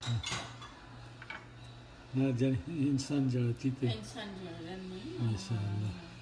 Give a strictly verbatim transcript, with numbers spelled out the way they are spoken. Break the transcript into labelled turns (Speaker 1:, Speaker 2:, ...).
Speaker 1: ना जाने इंसान जड़ती थे
Speaker 2: इंसान जो है
Speaker 1: माशा अल्लाह।